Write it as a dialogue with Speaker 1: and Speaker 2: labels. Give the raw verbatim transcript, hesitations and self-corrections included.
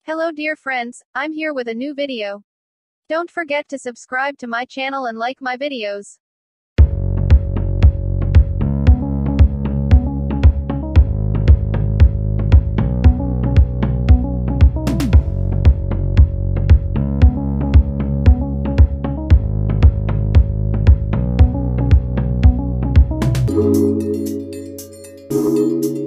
Speaker 1: Hello dear friends, I'm here with a new video. Don't forget to subscribe to my channel and like my videos.
Speaker 2: Thank you.